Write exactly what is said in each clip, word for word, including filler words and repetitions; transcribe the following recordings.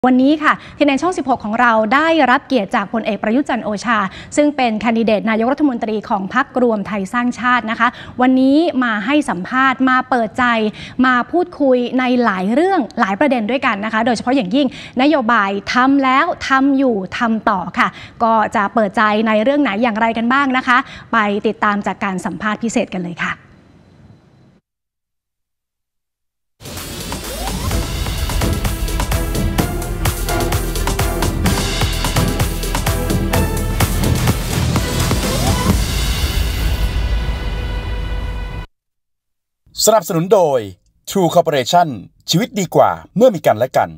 วันนี้ค่ะที่ในช่องสิบหกของเราได้รับเกียรติจากพลเอกประยุทธ์จันทร์โอชาซึ่งเป็นแคนดิเดตนายกรัฐมนตรีของพรรครวมไทยสร้างชาตินะคะวันนี้มาให้สัมภาษณ์มาเปิดใจมาพูดคุยในหลายเรื่องหลายประเด็นด้วยกันนะคะโดยเฉพาะอย่างยิ่งนโยบายทำแล้วทำอยู่ทำต่อค่ะก็จะเปิดใจในเรื่องไหนอย่างไรกันบ้างนะคะไปติดตามจากการสัมภาษณ์พิเศษกันเลยค่ะสนับสนุนโดย True Corporation ชีวิตดีกว่าเมื่อมีกันและกัน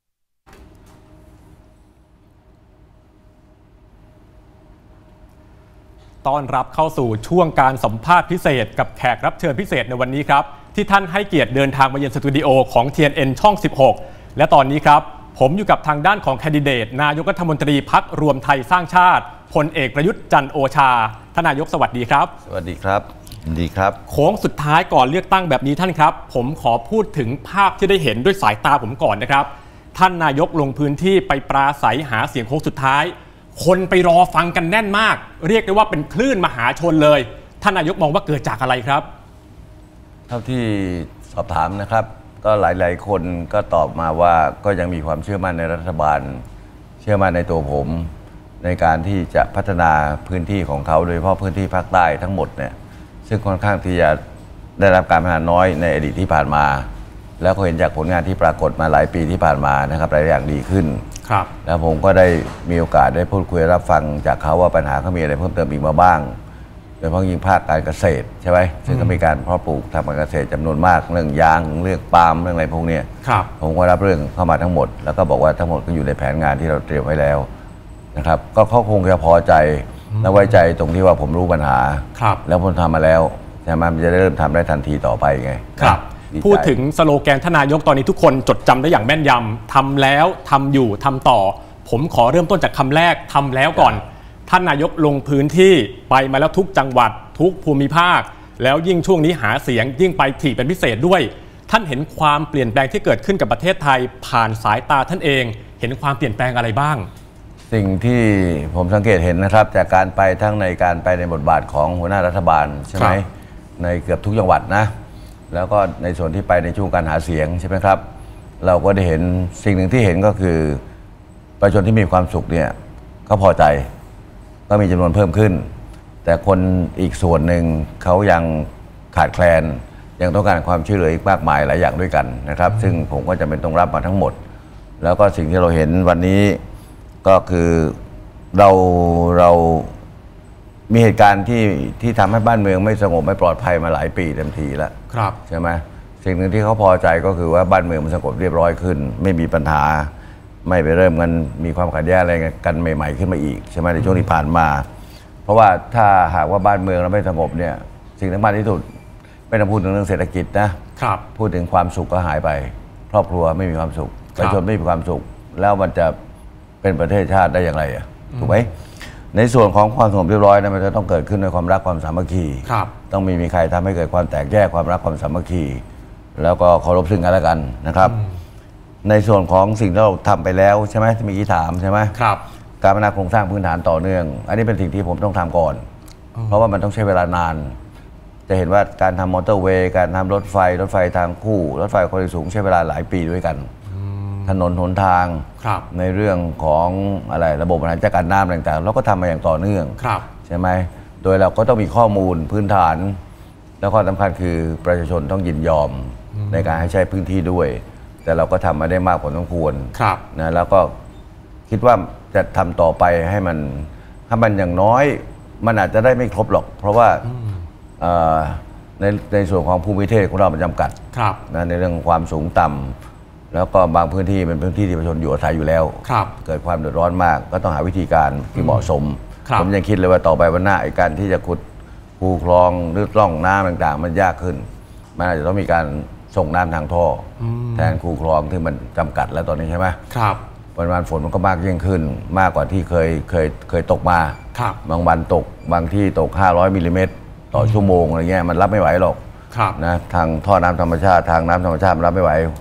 ต้อนรับเข้าสู่ช่วงการสัมภาษณ์พิเศษกับแขกรับเชิญพิเศษในวันนี้ครับที่ท่านให้เกียรติเดินทางมาเยือนสตูดิโอของ ที เอ็น เอ็น ช่องสิบหกและตอนนี้ครับผมอยู่กับทางด้านของแคนดิเดตนายกรัฐมนตรีพรรครวมไทยสร้างชาติพลเอกประยุทธ์จันทร์โอชาท่านนายกสวัสดีครับสวัสดีครับดีครับโค้งสุดท้ายก่อนเลือกตั้งแบบนี้ท่านครับผมขอพูดถึงภาพที่ได้เห็นด้วยสายตาผมก่อนนะครับท่านนายกลงพื้นที่ไปปราศัยหาเสียงโค้งสุดท้ายคนไปรอฟังกันแน่นมากเรียกได้ว่าเป็นคลื่นมหาชนเลยท่านนายกมองว่าเกิดจากอะไรครับเท่าที่สอบถามนะครับก็หลายๆคนก็ตอบมาว่าก็ยังมีความเชื่อมั่นในรัฐบาลเชื่อมั่นในตัวผมในการที่จะพัฒนาพื้นที่ของเขาโดยเฉพาะพื้นที่ภาคใต้ทั้งหมดเนี่ยซึ่งค่อนข้างที่จะได้รับการพัฒนาน้อยในอดีตที่ผ่านมาแล้วก็เห็นจากผลงานที่ปรากฏมาหลายปีที่ผ่านมานะครับหลายอย่างดีขึ้นครับแล้วผมก็ได้มีโอกาสได้พูดคุยรับฟังจากเขาว่าปัญหาเขามีอะไรเพิ่มเติมอีกมาบ้างโดยเฉพาะยิ่งภาคการเกษตรใช่ไหมซึ่งก็มีการเพาะปลูกทำการเกษตรจำนวนมากเรื่องยางเรื่องปาล์มเรื่องอะไรพวกนี้ผมก็รับเรื่องเข้ามาทั้งหมดแล้วก็บอกว่าทั้งหมดก็อยู่ในแผนงานที่เราเตรียมไว้แล้วนะครับก็เขาคงจะพอใจและไว้ใจตรงที่ว่าผมรู้ปัญหาแล้วผมทำมาแล้วใช่ไหมมันจะได้เริ่มทำได้ทันทีต่อไปไงครับพูดถึงสโลแกนทนายกตอนนี้ทุกคนจดจำได้อย่างแม่นยำทำแล้วทำอยู่ทำต่อผมขอเริ่มต้นจากคำแรกทำแล้วก่อนท่านนายกลงพื้นที่ไปมาแล้วทุกจังหวัดทุกภูมิภาคแล้วยิ่งช่วงนี้หาเสียงยิ่งไปถี่เป็นพิเศษด้วยท่านเห็นความเปลี่ยนแปลงที่เกิดขึ้นกับประเทศไทยผ่านสายตาท่านเองเห็นความเปลี่ยนแปลงอะไรบ้างสิ่งที่ผมสังเกตเห็นนะครับจากการไปทั้งในการไปในบทบาทของหัวหน้ารัฐบาลใช่ไหมในเกือบทุกจังหวัดนะแล้วก็ในส่วนที่ไปในช่วงการหาเสียงใช่ไหมครับเราก็ได้เห็นสิ่งหนึ่งที่เห็นก็คือประชาชนที่มีความสุขเนี่ยก็พอใจก็มีจำนวนเพิ่มขึ้นแต่คนอีกส่วนหนึ่งเขายังขาดแคลนยังต้องการความช่วยเหลืออีกมากมายหลายอย่างด้วยกันนะครับซึ่งผมก็จำเป็นต้องรับมาทั้งหมดแล้วก็สิ่งที่เราเห็นวันนี้ก็คือเราเรามีเหตุการณ์ที่ที่ทำให้บ้านเมืองไม่สงบไม่ปลอดภัยมาหลายปีเต็มทีแล้วใช่ไหมสิ่งหนึ่งที่เขาพอใจก็คือว่าบ้านเมืองมันสงบเรียบร้อยขึ้นไม่มีปัญหาไม่ไปเริ่มกันมีความขัดแย้งอะไรกันใหม่ๆขึ้นมาอีกใช่ไหมในช่วงที่ผ่านมาเพราะว่าถ้าหากว่าบ้านเมืองเราไม่สงบเนี่ยสิ่งสำคัญที่สุดไม่ต้องพูดถึงเรื่องเศรษฐกิจนะพูดถึงความสุขก็หายไปครอบครัวไม่มีความสุขประชาชนไม่มีความสุขแล้วมันจะเป็นประเทศชาติได้อย่างไรอ่ะถูกไหมในส่วนของความสงบเรียบร้อยนะมันจะต้องเกิดขึ้นในความรักความสามัคคีต้องมีมีใครทำให้เกิดความแตกแยกความรักความสามัคคีแล้วก็เคารพซึ่งกันและกันนะครับในส่วนของสิ่งที่เราทำไปแล้วใช่ไหมที่มีกี่ถามใช่ไหมการพัฒนาโครงสร้างพื้นฐานต่อเนื่องอันนี้เป็นสิ่งที่ผมต้องทำก่อนเพราะว่ามันต้องใช้เวลานานจะเห็นว่าการทำมอเตอร์เวย์การทำรถไฟรถไฟทางคู่รถไฟความเร็วสูงใช้เวลาหลายปีด้วยกันถนนหนทางในเรื่องของอะไรระบบบริหารจัดการน้ำต่างๆเราก็ทำมาอย่างต่อเนื่องใช่ไหมโดยเราก็ต้องมีข้อมูลพื้นฐานแล้วก็สำคัญคือประชาชนต้องยินยอมในการให้ใช้พื้นที่ด้วยแต่เราก็ทำมาได้มากพอสมควรนะแล้วก็คิดว่าจะทำต่อไปให้มันถ้ามันอย่างน้อยมันอาจจะได้ไม่ครบหรอกเพราะว่าในในส่วนของภูมิประเทศของเรามันจำกัดนะในเรื่องความสูงต่ำแล้วก็บางพื้นที่เป็นพื้นที่ที่ประชาชนอยู่อาศัยอยู่แล้วเกิดความเดือดร้อนมากก็ต้องหาวิธีการที่เหมาะสมผมยังคิดเลยว่าต่อไปวันหน้าไอ้การที่จะขุดคูคลองหรือร่องน้ำต่างๆมันยากขึ้นมันอาจจะต้องมีการส่งน้ำทางท่อแทนคูคลองที่มันจำกัดแล้วตอนนี้ใช่ไหมครับปริมาณฝนมันก็มากยิ่งขึ้นมากกว่าที่เคยเคยเคยตกมาบางวันตกบางที่ตกห้าร้อยมิลลิเมตรต่อชั่วโมงอะไรเงี้ยมันรับไม่ไหวหรอกนะทางท่อน้ำธรรมชาติทางน้ำธรรมชาติมันรับไม่ไหว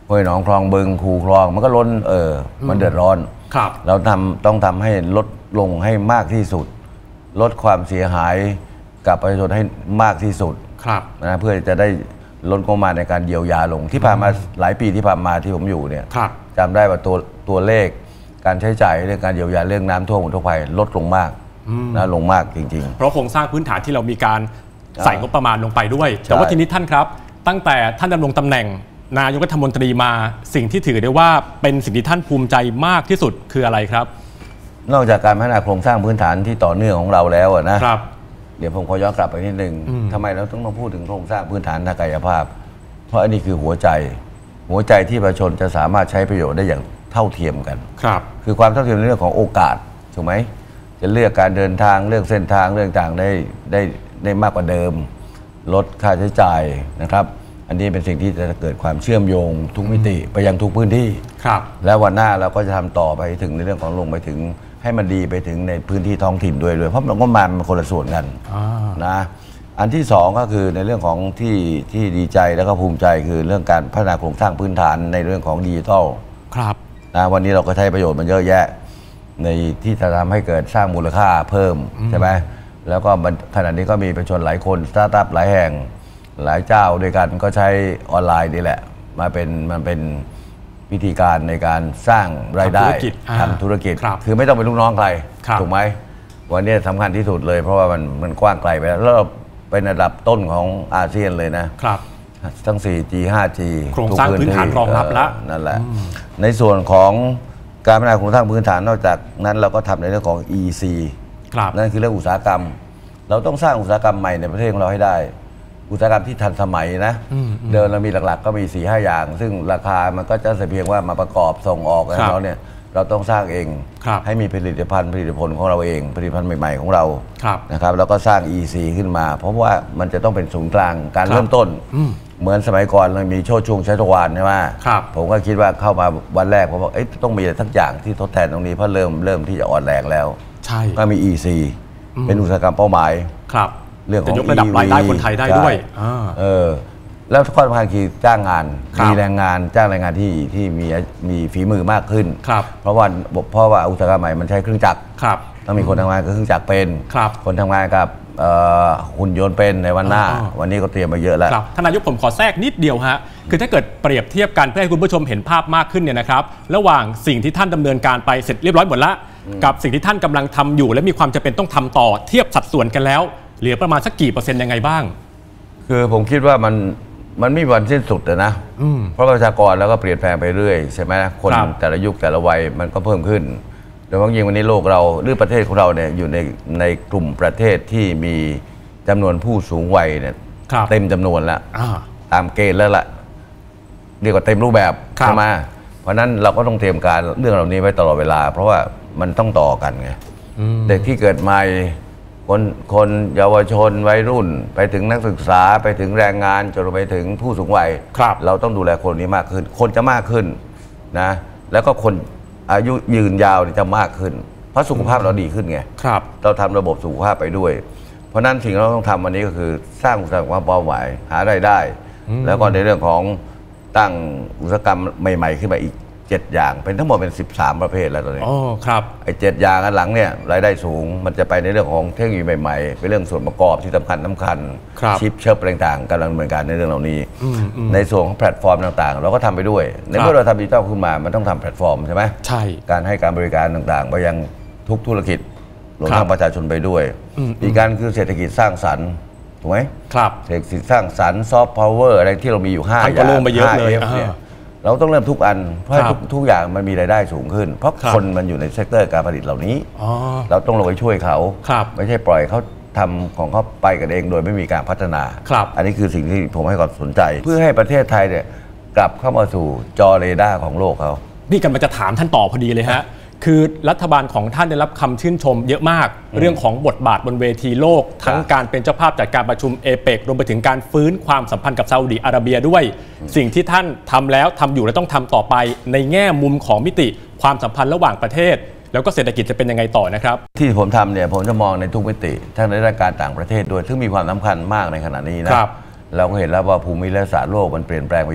ห้วยหนองคลองบึงคูคลองมันก็ล้นเออมันเดือดร้อนครับเราทำต้องทำให้ลดลงให้มากที่สุดลดความเสียหายกับประชาชนให้มากที่สุดนะเพื่อจะได้ลดงบประมาณในการเยียวยาลงที่ผ่านมาหลายปีที่ผ่านมาที่ผมอยู่เนี่ยจำได้ว่าตัวตัวเลขการใช้จ่ายเรื่องการเยียวยาเรื่องน้ำท่วมอุทกภัยลดลงมากนะลงมากจริงๆเพราะโครงสร้างพื้นฐานที่เรามีการใส่งบประมาณลงไปด้วยแต่ว่าทีนี้ท่านครับตั้งแต่ท่านดำรงตำแหน่งนายกรัฐมนตรีมาสิ่งที่ถือได้ว่าเป็นสิ่งที่ท่านภูมิใจมากที่สุดคืออะไรครับนอกจากการพัฒนาโครงสร้างพื้นฐานที่ต่อเนื่องของเราแล้วนะครับเดี๋ยวผมขอย้อนกลับไปนิดนึงทำไมเราต้องมาพูดถึงโครงสร้างพื้นฐานทางกายภาพเพราะอันนี้คือหัวใจหัวใจที่ประชาชนจะสามารถใช้ประโยชน์ได้อย่างเท่าเทียมกันครับคือความเท่าเทียมในเรื่องของโอกาสถูกไหมจะเลือกการเดินทางเลือกเส้นทางเรื่องต่างได้ได้ได้มากกว่าเดิมลดค่าใช้จ่ายนะครับอันนี้เป็นสิ่งที่จะเกิดความเชื่อมโยงทุกมิติไปยังทุกพื้นที่ครับแล้ววันหน้าเราก็จะทำต่อไปถึงในเรื่องของลงไปถึงให้มันดีไปถึงในพื้นที่ท้องถิ่นด้วยด้วยเพราะมันก็มาเป็นคนละส่วนกันนะอันที่สองก็คือในเรื่องของที่ที่ดีใจแล้วก็ภูมิใจคือเรื่องการพัฒนาโครงสร้างพื้นฐานในเรื่องของดิจิทัลครับนะวันนี้เราก็ใช้ประโยชน์มันเยอะแยะในที่จะทำให้เกิดสร้างมูลค่าเพิ่มใช่ไหมแล้วก็ขณะนี้ก็มีประชาชนหลายคนสตาร์ทอัพหลายแห่งหลายเจ้าด้วยกันก็ใช้ออนไลน์นี่แหละมาเป็นมันเป็นวิธีการในการสร้างรายได้ทำธุรกิจคือไม่ต้องเป็นลูกน้องใครถูกไหมวันนี้สำคัญที่สุดเลยเพราะว่ามันมันกว้างไกลไปแล้วแล้วเป็นระดับต้นของอาเซียนเลยนะครับทั้ง โฟร์จี ไฟว์จีโครงสร้างพื้นฐานรองรับแล้วนั่นแหละในส่วนของการพัฒนาโครงสร้างพื้นฐานนอกจากนั้นเราก็ทำในเรื่องของ อี ซี นั่นคือเรื่องอุตสาหกรรมเราต้องสร้างอุตสาหกรรมใหม่ในประเทศของเราให้ได้อุตสาหกรรมที่ทันสมัยนะเดิมเรามีหลักๆก็มี สี่ห้า อย่างซึ่งราคามันก็จะเพียงว่ามาประกอบส่งออกกันแล้วเนี่ยเราต้องสร้างเองให้มีผลิตภัณฑ์ผลิตผลของเราเองผลิตภัณฑ์ใหม่ๆของเรานะครับแล้วก็สร้าง อี ซี ขึ้นมาเพราะว่ามันจะต้องเป็นศูนย์กลางการเริ่มต้นเหมือนสมัยก่อนเรามีโชติช่วงชัชวาลใช่ไหมผมก็คิดว่าเข้ามาวันแรกผมบอกเอ๊ะต้องมีอะไรทั้งอย่างที่ทดแทนตรงนี้เพราะเริ่มเริ่มที่จะอ่อนแรงแล้วก็มี อี ซี เป็นอุตสาหกรรมเป้าหมายเรื่องของยกระดับรายได้คนไทยได้ด้วยเออแล้วข้อสำคัญคือจ้างงานมีแรงงานจ้างแรงงานที่ที่มีมีฝีมือมากขึ้นเพราะว่าเพราะว่าอุตสาหกรรมใหม่มันใช้เครื่องจักรต้องมีคนทำงานกับเครื่องจักรเป็นคนทำงานกับหุ่นยนต์เป็นในวันหน้าวันนี้ก็เตรียมมาเยอะแล้วท่านนายกผมขอแทรกนิดเดียวฮะคือถ้าเกิดเปรียบเทียบกันเพื่อให้คุณผู้ชมเห็นภาพมากขึ้นเนี่ยนะครับระหว่างสิ่งที่ท่านดำเนินการไปเสร็จเรียบร้อยหมดแล้วกับสิ่งที่ท่านกำลังทำอยู่และมีความจำเป็นต้องทำต่อเทียบสัดส่วนกันแล้วเหลือประมาณสักกี่เปอร์เซ็นต์ยังไงบ้างคือผมคิดว่ามันมันไม่มีวันสิ้นสุดนะเพราะประชากรแล้วก็เปลี่ยนแปลงไปเรื่อยใช่ไหมคนแต่ละยุคแต่ละวัยมันก็เพิ่มขึ้นโดยเฉพาะยิ่งวันนี้โลกเราหรือประเทศของเราเนี่ยอยู่ในในกลุ่มประเทศที่มีจำนวนผู้สูงวัยเนี่ยเต็มจำนวนแล้วตามเกณฑ์แล้วล่ะเรียกว่าเต็มรูปแบบใช่ไหมเพราะนั้นเราก็ต้องเตรียมการเรื่องเหล่านี้ไว้ตลอดเวลาเพราะว่ามันต้องต่อกันไงเด็กที่เกิดใหม่คนคนเยาวชนวัยรุ่นไปถึงนักศึกษาไปถึงแรงงานจนไปถึงผู้สูงวัยเราต้องดูแลคนนี้มากขึ้นคนจะมากขึ้นนะแล้วก็คนอายุยืนยาวจะมากขึ้นเพราะสุขภาพเราดีขึ้นไงเราทำระบบสุขภาพไปด้วยเพราะนั้นสิ่งที่เราต้องทำวันนี้ก็คือสร้างอุตสาหกรรมเป้าหมายหารายได้แล้วก็ในเรื่องของตั้งอุตสาหกรรมใหม่ๆขึ้นมาอีกเจ็ดอย่างเป็นทั้งหมดเป็นสิบสามประเภทแล้วตอนนี้อ๋อครับไอ้เจ็ดอย่างอันหลังเนี่ยรายได้สูงมันจะไปในเรื่องของเทคโนโลยีใหม่ๆเป็นเรื่องส่วนประกอบที่สำคัญสำคัญชิปเชิปต่างๆกำลังดำเนินการในเรื่องเหล่านี้ในส่วนของแพลตฟอร์มต่างๆเราก็ทำไปด้วยในเมื่อเราทำดิจิทัลขึ้นมามันต้องทำแพลตฟอร์มใช่ไหมใช่การให้การบริการต่างๆไปยังทุกธุรกิจรวมทั้งประชาชนไปด้วยอีกการคือเศรษฐกิจสร้างสรรค์ถูกไหมครับเศรษฐกิจสร้างสรรค์ซอฟต์พาวเวอร์อะไรที่เรามีอยู่ห้าอย่างห้าเอฟเนี่ยเราต้องเริ่มทุกอันเพราะทุกทุกอย่างมันมีรายได้สูงขึ้นเพราะคนมันอยู่ในเซกเตอร์การผลิตเหล่านี้เราต้องลงไปช่วยเขาไม่ใช่ปล่อยเขาทำของเขาไปกันเองโดยไม่มีการพัฒนาอันนี้คือสิ่งที่ผมให้ความสนใจเพื่อให้ประเทศไทยเนี่ยกลับเข้ามาสู่จอเรดาร์ของโลกเขานี่กันมาจะถามท่านต่อพอดีเลยฮะคือรัฐบาลของท่านได้รับคำชื่นชมเยอะมากเรื่องของบทบาทบนเวทีโลกทั้งการเป็นเจ้าภาพจัดการประชุมเอเปกรวมไปถึงการฟื้นความสัมพันธ์กับซาอุดิอาระเบียด้วยสิ่งที่ท่านทำแล้วทำอยู่และต้องทำต่อไปในแง่มุมของมิติความสัมพันธ์ระหว่างประเทศแล้วก็เศรษฐกิจจะเป็นยังไงต่อนะครับที่ผมทำเนี่ยผมจะมองในทุกมิติทั้งในด้านการต่างประเทศด้วยซึ่งมีความสำคัญมากในขณะนี้นะเราก็เห็นแล้วว่าภูมิรัฐศาสตร์โลกมันเปลี่ยนแปลงไปเยอะ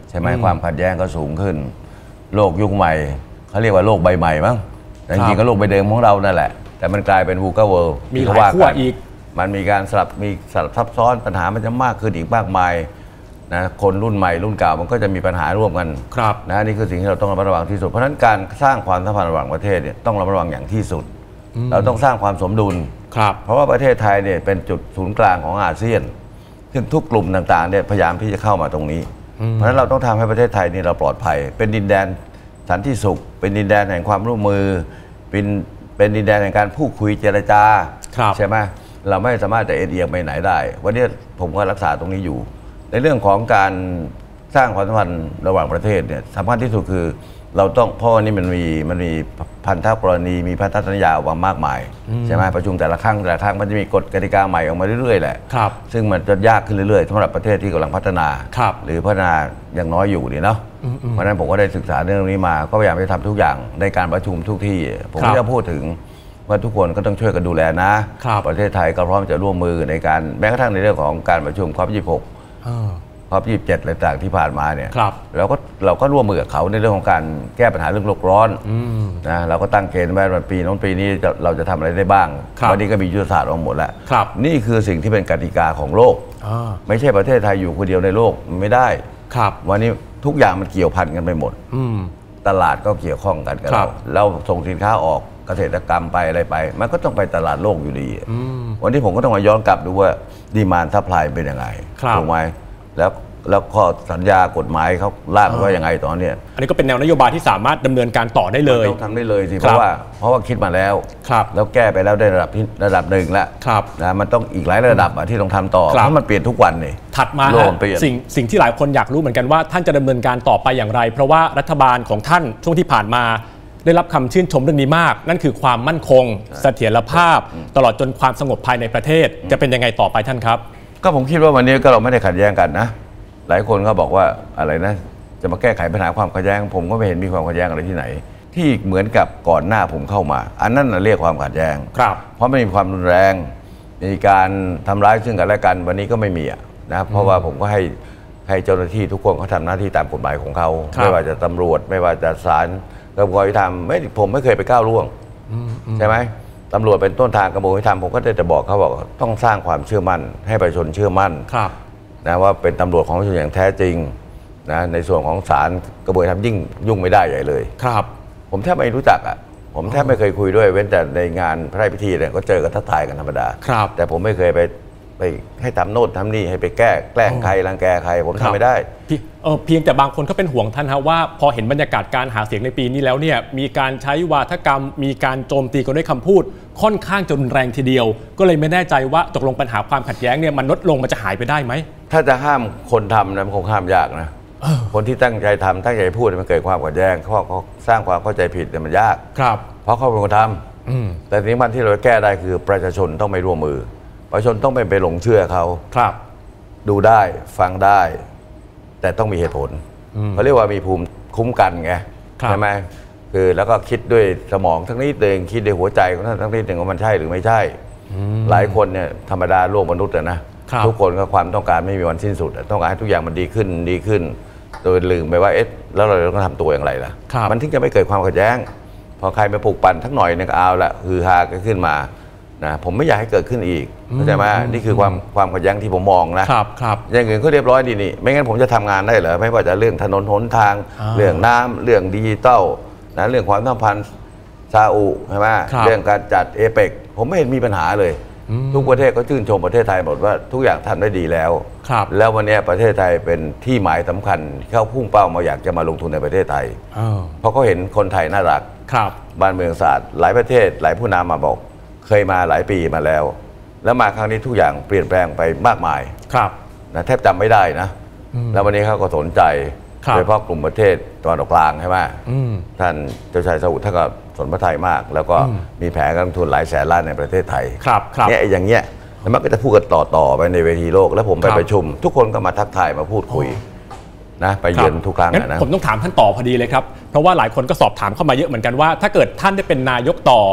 ใช่ไหมความขัดแย้งก็สูงขึ้นโลกยุคใหม่เขาเรียกว่าโลกใบใหม่มั้งแต่จริงๆก็โลกใบเดิมของเรานั่นแหละแต่มันกลายเป็นวูกาเวิลด์มีหลายขั้วอีกมันมีการสลับมีสลับซับซ้อนปัญหามันจะมากขึ้นอีกมากมายนะคนรุ่นใหม่รุ่นเก่ามันก็จะมีปัญหาร่วมกันนะนี่คือสิ่งที่เราต้องระมัดระวังที่สุดเพราะฉะนั้นการสร้างความสัมพันธ์ระหว่างประเทศเนี่ยต้องระมัดระวังอย่างที่สุดเราต้องสร้างความสมดุลเพราะว่าประเทศไทยเนี่ยเป็นจุดศูนย์กลางของอาเซียนซึ่งทุกกลุ่มต่างๆเนี่ยพยายามที่จะเข้ามาตรงนี้เพราะฉะนั้นเราต้องทำให้ประเทศไทยนี่เราปลอดภัยเป็นดินแดนสันติสุขเป็นดินแดนแห่งความร่วมมือเป็นเป็นดินแดนแห่งการพูดคุยเจรจาใช่ไหมเราไม่สามารถจะเอ็นเอียงไปไหนได้วันนี้ผมก็รักษาตรงนี้อยู่ในเรื่องของการสร้างความสัมพันธ์ระหว่างประเทศเนี่ยสำคัญที่สุดคือเราต้องเพราะว่านี่มันมีมันมีพันธกรณีมีพันธสัญญาออกมามากมายใช่ไหมประชุมแต่ละครั้งแต่ละครั้งมันจะมีกฎกติกาใหม่ออกมาเรื่อยๆแหละซึ่งมันจะยากขึ้นเรื่อยๆสำหรับประเทศที่กำลังพัฒนาหรือพัฒนาอย่างน้อยอยู่นี่เนาะเพราะฉะนั้นผมก็ได้ศึกษาเรื่องนี้มาก็พยายามจะทำทุกอย่างในการประชุมทุกที่ผมก็จะพูดถึงว่าทุกคนก็ต้องช่วยกันดูแลนะประเทศไทยก็พร้อมจะร่วมมือในการแม้กระทั่งในเรื่องของการประชุมคอปยี่สิบหกคอปยี่สิบเจ็ดอะไรต่างที่ผ่านมาเนี่ยเราก็เราก็ร่วมมือกับเขาในเรื่องของการแก้ปัญหาเรื่องโลกร้อนนะเราก็ตั้งเกณฑ์ไว้ว่าปีโน้นปีนี้เราจะทำอะไรได้บ้างวันนี้ก็มียุทธศาสตร์ออกหมดแล้วนี่คือสิ่งที่เป็นกติกาของโลกไม่ใช่ประเทศไทยอยู่คนเดียวในโลกไม่ได้วันนี้ทุกอย่างมันเกี่ยวพันกันไปหมดตลาดก็เกี่ยวข้องกันกับเราเราส่งสินค้าออกเกษตรกรรมไปอะไรไปมันก็ต้องไปตลาดโลกอยู่ดีวันนี้ผมก็ต้องมาย้อนกลับดูว่าดีมานด์ซัพพลายเป็นยังไงถูกไหมแล้วแล้วข้อสัญญากฎหมายเขาล่างว่ายังไงตอนนี้อันนี้ก็เป็นแนวนโยบายที่สามารถดำเนินการต่อได้เลยต้องทำได้เลยสิเพราะว่าเพราะว่าคิดมาแล้วแล้วแก้ไปแล้วได้ระดับระดับหนึ่งแล้วนะมันต้องอีกหลายระดับที่ต้องทำต่อเพราะมันเปลี่ยนทุกวันนี่ถัดมาสิ่งสิ่งที่หลายคนอยากรู้เหมือนกันว่าท่านจะดำเนินการต่อไปอย่างไรเพราะว่ารัฐบาลของท่านช่วงที่ผ่านมาได้รับคำชื่นชมเรื่องนี้มากนั่นคือความมั่นคงเสถียรภาพตลอดจนความสงบภายในประเทศจะเป็นยังไงต่อไปท่านครับก็ผมคิดว่าวันนี้ก็เราไม่ได้ขัดแย้งกันนะหลายคนก็บอกว่าอะไรนะจะมาแก้ไขปัญหาความขัดแย้งผมก็ไม่เห็นมีความขัดแย้งอะไรที่ไหนที่เหมือนกับก่อนหน้าผมเข้ามาอันนั้นเรียกความขัดแย้งเพราะไม่มีความรุนแรงมีการทำร้ายซึ่งกันและกันวันนี้ก็ไม่มีนะเพราะว่าผมก็ให้ให้เจ้าหน้าที่ทุกคนเขาทำหน้าที่ตามกฎหมายของเขาไม่ว่าจะตำรวจไม่ว่าจะศาลกระบวนการยุติธรรมไม่ผมไม่เคยไปก้าวล่วงใช่ไหมตำรวจเป็นต้นทางกระบวนการยุติธรรมผมก็จะบอกเขาบอกต้องสร้างความเชื่อมั่นให้ประชาชนเชื่อมั่นนะว่าเป็นตำรวจของประชาชนอย่างแท้จริงนะในส่วนของศาลกระบวนการยุติธรรมยิ่งยุ่งไม่ได้ใหญ่เลยครับผมแทบไม่รู้จักอ่ะผมแทบไม่เคยคุยด้วยเว้นแต่ในงานพระราชพิธีเนี่ยก็เจอกันทักทายกันธรรมดาแต่ผมไม่เคยไปไปให้ทำโน่นทำนี่ให้ไปแก้แกล้งใครรังแกใครผมทำไม่ได้เออเพียงแต่บางคนก็เป็นห่วงท่านฮะว่าพอเห็นบรรยากาศการหาเสียงในปีนี้แล้วเนี่ยมีการใช้วาทกรรมมีการโจมตีกันด้วยคำพูดค่อนข้างจะรุนแรงทีเดียวก็เลยไม่แน่ใจว่าตกลงปัญหาความขัดแย้งเนี่ยมันลดลงมันจะหายไปได้ไหมถ้าจะห้ามคนทำนะมันคงห้ามยากนะคนที่ตั้งใจทำตั้งใจพูดมันเกิดความขัดแย้งเขาเขาสร้างความเข้าใจผิดเนี่ยมันยากครับเพราะเขาเป็นคนทำแต่สิ่งที่เราแก้ได้คือประชาชนต้องไม่ร่วมมือประชาชนต้องไม่ไปหลงเชื่อเขาครับดูได้ฟังได้แต่ต้องมีเหตุผลเขาเรียกว่ามีภูมิคุ้มกันไงใช่ไหมคือแล้วก็คิดด้วยสมองทั้งนี้เองคิดด้วยหัวใจของท่านทั้งนี้เองว่ามันใช่หรือไม่ใช่หลายคนเนี่ยธรรมดาโลกมนุษย์นะทุกคนก็ความต้องการไม่มีวันสิ้นสุดต้องการให้ทุกอย่างมันดีขึ้นดีขึ้นโดยลืมไปว่าเอ๊ะแล้วเราต้องทำตัวอย่างไรล่ะมันถึงจะไม่เกิดความขัดแย้งพอใครไปปลุกปั่นทั้งหน่อยนึงก็เอาละฮือฮาก็ขึ้นมานะผมไม่อยากให้เกิดขึ้นอีกเข้าใจไหมนี่คือความความขัดแย้งที่ผมมองนะครับครับอย่างอื่นก็เรียบร้อยดีนี่ไม่งั้นผมจะทำงานได้เหรอไม่ว่าจะเรื่องถนนหนทางเรื่องน้ำเรื่องดิจิตอลนะเรื่องความสัมพันธ์ซาอุใช่ไหมเรื่องการจัดเอเปกผมไม่เห็นมีปัญหาเลยทุกประเทศก็ชื่นชมประเทศไทยหมดว่าทุกอย่างทำได้ดีแล้วแล้ววันนี้ประเทศไทยเป็นที่หมายสำคัญเข้าพุ่งเป้ามาอยากจะมาลงทุนในประเทศไทยเพราะเขาเห็นคนไทยน่ารักบ้านเมืองสะอาดหลายประเทศหลายผู้นำมาบอกเคยมาหลายปีมาแล้วแล้วมาครั้งนี้ทุกอย่างเปลี่ยนแปลงไปมากมายครับนะแทบจำไม่ได้นะแล้ววันนี้เขาก็สนใจโดยเฉพาะกลุ่มประเทศตะวันออกกลางใช่ไหมท่านเจ้าชายซาอุท่านก็สนพระทัยมากแล้วก็มีแผนการลงทุนหลายแสนล้านในประเทศไทยครับเนี่ยอย่างเงี้ยแล้วมันก็จะพูดกันต่อๆไปในเวทีโลกแล้วผมไปประชุมทุกคนก็มาทักทายมาพูดคุยนะไปเยือนทุกครั้งนะผมต้องถามท่านต่อพอดีเลยครับเพราะว่าหลายคนก็สอบถามเข้ามาเยอะเหมือนกันว่าถ้าเกิดท่านได้เป็นนายกต่อ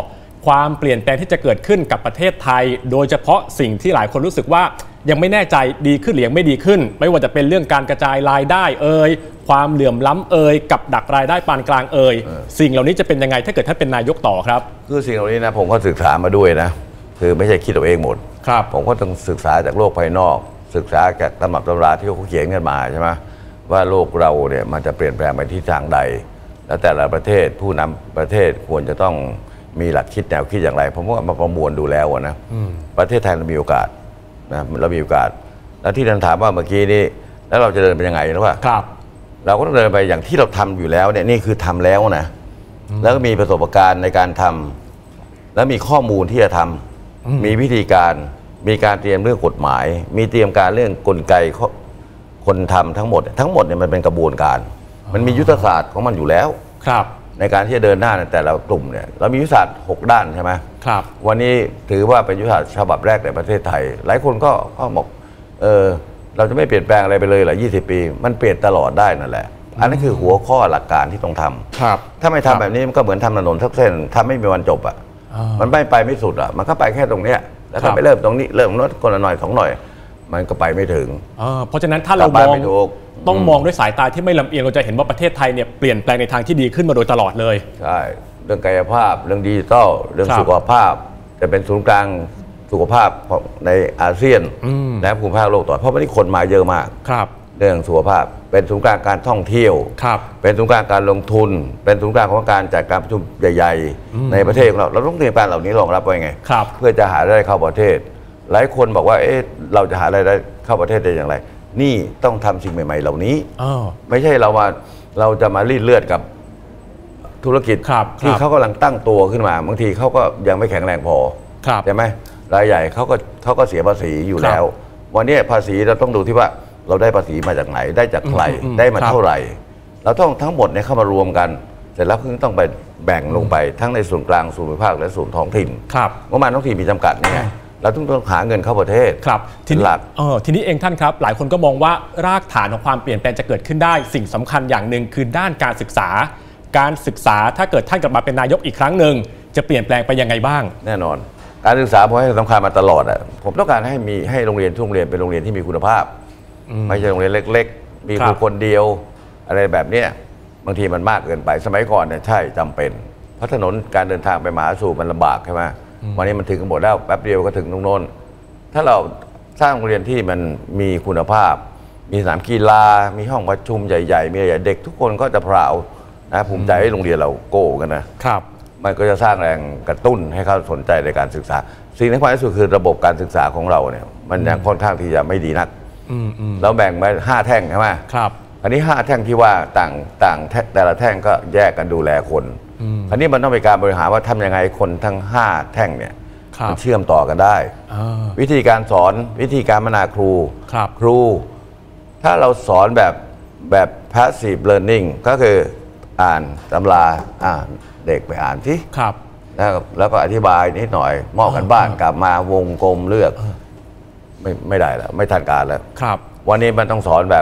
ความเปลี่ยนแปลงที่จะเกิดขึ้นกับประเทศไทยโดยเฉพาะสิ่งที่หลายคนรู้สึกว่ายังไม่แน่ใจดีขึ้นหรือยังไม่ดีขึ้นไม่ว่าจะเป็นเรื่องการกระจายรายได้เอ่ยความเหลื่อมล้ำเอ่ยกับดักรายได้ปานกลางเอ่ยสิ่งเหล่านี้จะเป็นยังไงถ้าเกิดท่านเป็นนายกต่อครับคือสิ่งเหล่านี้นะผมก็ศึกษามาด้วยนะคือไม่ใช่คิดเอาเองหมดครับผมก็ต้องศึกษาจากโลกภายนอกศึกษาจากตำรับตำราที่เขาเขียนกันมาใช่ไหมว่าโลกเราเนี่ยมันจะเปลี่ยนแปลงไปที่ทางใดแล้วแต่ละประเทศผู้นำประเทศควรจะต้องมีหลักคิดแนวคิดอย่างไรผมก็มาประมวลดูแล้วนะประเทศไทยเรามีโอกาสนะเรามีโอกาสแล้วที่ท่านถามว่าเมื่อกี้นี้แล้วเราจะเดินไปยังไงนะว่าครับเราก็ต้องเดินไปอย่างที่เราทำอยู่แล้วเนี่ยนี่คือทำแล้วนะแล้วก็มีประสบการณ์ในการทำแล้วมีข้อมูลที่จะทำมีวิธีการมีการเตรียมเรื่องกฎหมายมีเตรียมการเรื่องกลไกคนทำทั้งหมดทั้งหมดเนี่ยมันเป็นกระบวนการมันมียุทธศาสตร์ของมันอยู่แล้วครับในการที่จะเดินหน้าในแต่ละกลุ่มเนี่ยเรามียุทธศาสตร์หกด้านใช่ไหมครับวันนี้ถือว่าเป็นยุทธศาสตร์ฉบับแรกในประเทศไทยหลายคนก็ก็บอกเออเราจะไม่เปลี่ยนแปลงอะไรไปเลยเหรอยี่สิบปีมันเปลี่ยนตลอดได้นั่นแหละอันนั้นคือหัวข้อหลักการที่ต้องทำครับถ้าไม่ทำแบบนี้มันก็เหมือนทำถนนทักเส้นทำไม่มีวันจบอ่ะมันไม่ไปไม่สุดอ่ะมันก็ไปแค่ตรงเนี้ยแล้วก็ไปเริ่มตรงนี้เริ่มโน้ตคนละหน่อยสองหน่อยมันก็ไปไม่ถึงเพราะฉะนั้นถ้าเรามองต้องมองด้วยสายตาที่ไม่ลำเอียงเราจะเห็นว่าประเทศไทยเนี่ยเปลี่ยนแปลงในทางที่ดีขึ้นมาโดยตลอดเลยใช่เรื่องกายภาพเรื่องดิจิทัลเรื่องสุขภาพจะเป็นศูนย์กลางสุขภาพในอาเซียนและภูมิภาคโลกต่อเพราะวันนี้คนมาเยอะมากเรื่องสุขภาพเป็นศูนย์กลางการท่องเที่ยวเป็นศูนย์กลางการลงทุนเป็นศูนย์กลางของการจัดการประชุมใหญ่ๆในประเทศของเราเราต้องเตรียมการเหล่านี้รองรับไว้ไงเพื่อจะหารายได้เข้าประเทศหลายคนบอกว่าเอ๊ะเราจะหารายได้เข้าประเทศได้อย่างไรนี่ต้องทำสิ่งใหม่ๆเหล่านี้ไม่ใช่เรามาเราจะมารีดเลือดกับธุรกิจที่เขากำลังตั้งตัวขึ้นมาบางทีเขาก็ยังไม่แข็งแรงพอใช่ไหมรายใหญ่เขาก็เขาก็เสียภาษีอยู่แล้ววันนี้ภาษีเราต้องดูที่ว่าเราได้ภาษีมาจากไหนได้จากใครได้มาเท่าไหร่เราต้องทั้งหมดเนี่ยเข้ามารวมกันเสร็จแล้วต้องไปแบ่งลงไปทั้งในส่วนกลางส่วนภูมิภาคและส่วนท้องถิ่นงบประมาณท้องถิ่นมีจำกัดนี่ไงเราต้องต้องหาเงินเข้าประเทศครับทีนี้เออทีนี้เองท่านครับหลายคนก็มองว่ารากฐานของความเปลี่ยนแปลงจะเกิดขึ้นได้สิ่งสำคัญอย่างหนึ่งคือด้านการศึกษาการศึกษาถ้าเกิดท่านกลับมาเป็นนายกอีกครั้งหนึ่งจะเปลี่ยนแปลงไปยังไงบ้างแน่นอนการศึกษาผมให้สำคัญมาตลอดอ่ะผมต้องการให้มีให้โรงเรียนทุกโรงเรียนเป็นโรงเรียนที่มีคุณภาพไม่ใช่โรงเรียนเล็กๆมีครูคนเดียวอะไรแบบเนี้ยบางทีมันมากเกินไปสมัยก่อนเนี่ยใช่จำเป็นเพราะถนนการเดินทางไปมหาสู่มันลำบากใช่ไหมวันนี้มันถึงกันหมดแล้วแป๊บเดียวก็ถึงตรงโน้นถ้าเราสร้างโรงเรียนที่มันมีคุณภาพมีสนามกีฬามีห้องประชุมใหญ่ๆมีอะไรเด็กทุกคนก็จะพราวนะภูมิใจให้โรงเรียนเราโก้กันนะครับมันก็จะสร้างแรงกระตุ้นให้เขาสนใจในการศึกษาสิ่งที่สำคัญที่สุดคือระบบการศึกษาของเราเนี่ยมันยังค่อนข้างที่จะไม่ดีนักเราแบ่งมาห้าแท่งใช่ไหมครับอันนี้ห้าแท่งที่ว่าต่างต่างแต่ละแท่งก็แยกกันดูแลคนอันนี้มันต้องเป็นการบริหารว่าทำยังไงคนทั้งห้าแท่งเนี่ยมันเชื่อมต่อกันได้วิธีการสอนวิธีการพัฒนาครูครูถ้าเราสอนแบบแบบ passive learning ก็คืออ่านตำราอ่านเด็กไปอ่านที่แล้วแล้วก็อธิบายนิดหน่อยมอบกันบ้านกลับมาวงกลมเลือกไม่ไม่ได้แล้วไม่ทันการแล้ววันนี้มันต้องสอนแบบ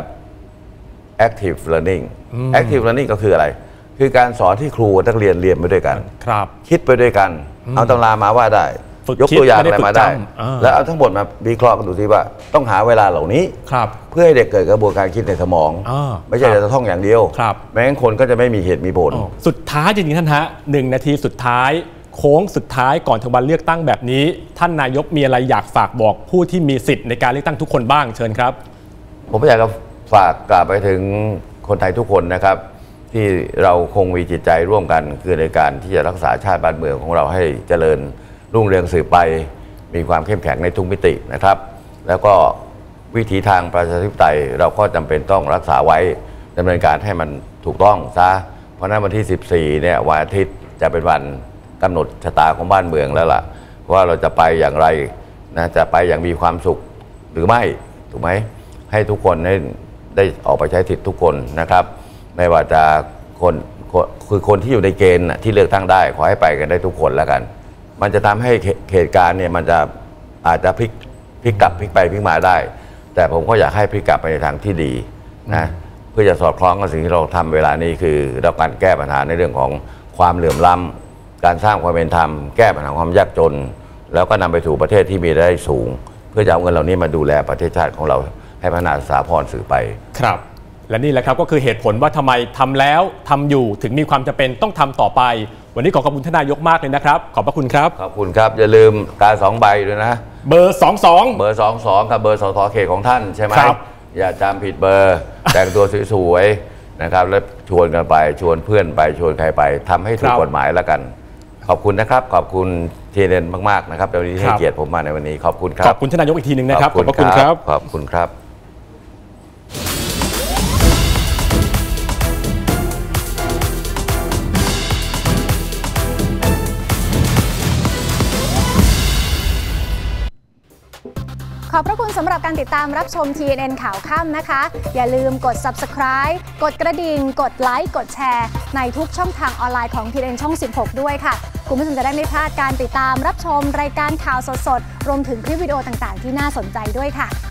active learning active learning ก็คืออะไรคือการสอนที่ครูนักเรียนเรียนไปด้วยกันคิดไปด้วยกันเอาตำรามาว่าได้ยกตัวอย่างอะไรมาได้แล้วเอาทั้งหมดมาวิเคราะห์กันดูสิว่าต้องหาเวลาเหล่านี้เพื่อให้เด็กเกิดกระบวนการคิดในสมองไม่ใช่จะท่องอย่างเดียวไม่งั้นคนก็จะไม่มีเหตุมีผลสุดท้ายจริงๆท่านฮะหนึ่งนาทีสุดท้ายโค้งสุดท้ายก่อนถึงวันเลือกตั้งแบบนี้ท่านนายกมีอะไรอยากฝากบอกผู้ที่มีสิทธิ์ในการเลือกตั้งทุกคนบ้างเชิญครับผมอยากจะฝากกล่าวไปถึงคนไทยทุกคนนะครับที่เราคงมีจิตใจร่วมกันคือในการที่จะรักษาชาติบ้านเมืองของเราให้เจริญรุ่งเรืองสืบไปมีความเข้มแข็งในทุกมิตินะครับแล้วก็วิถีทางประชาธิปไตยเราก็จำเป็นต้องรักษาไว้ดำเนินการให้มันถูกต้องซะเพราะนั้นวันที่สิบสี่เนี่ยวันอาทิตย์จะเป็นวันกำหนดชะตาของบ้านเมืองแล้วล่ะว่าเราจะไปอย่างไรนะจะไปอย่างมีความสุขหรือไม่ถูกไหมให้ทุกคนได้ได้ออกไปใช้สิทธิ์ทุกคนนะครับไม่ว่าจะคนคือคนที่อยู่ในเกณฑ์ที่เลือกตั้งได้ขอให้ไปกันได้ทุกคนแล้วกันมันจะทำให้เหตุการณ์เนี่ยมันจะอาจจะพลิกพลิกกลับพลิกไปพลิกมาได้แต่ผมก็อยากให้พลิกกลับไปในทางที่ดีนะเพื่อจะสอดคล้องกับสิ่งที่เราทำเวลานี้คือเราการแก้ปัญหาในเรื่องของความเหลื่อมล้ำการสร้างความเป็นธรรมแก้ปัญหาความยากจนแล้วก็นำไปสู่ประเทศที่มีรายได้สูงเพื่อจะเอาเงินเหล่านี้มาดูแลประเทศชาติของเราให้พัฒนาสาพรสื่อไปครับและนี่แหละครับก็คือเหตุผลว่าทำไมทำแล้วทำอยู่ถึงมีความจำเป็นต้องทำต่อไปวันนี้ขอขอบคุณทนายกมากเลยนะครับขอบพระคุณครับขอบคุณครับอย่าลืมการสองใบด้วยนะเบอร์สองสองเบอร์สองสองกับเบอร์สสเขตของท่านใช่ไหมอย่าจำผิดเบอร์แต่งตัวสวยๆนะครับแล้วชวนกันไปชวนเพื่อนไปชวนใครไปทำให้ถูกกฎหมายแล้วกันขอบคุณนะครับขอบคุณทีเด่นมากๆนะครับวันนี้ให้เกียรติผมมาในวันนี้ขอบคุณครับขอบคุณทนายกอีกทีหนึ่งนะครับขอบคุณครับขอบคุณครับขอบพระคุณสำหรับการติดตามรับชม ที เอ็น เอ็น ข่าวค่ำนะคะอย่าลืมกด ซับสไครบ์ กดกระดิ่งกดไลค์กดแชร์ในทุกช่องทางออนไลน์ของ ที เอ็น เอ็น ช่อง สิบหก ด้วยค่ะคุณผู้ชมจะได้ไม่พลาดการติดตามรับชมรายการข่าวสดๆรวมถึงคลิปวิดีโอต่างๆที่น่าสนใจด้วยค่ะ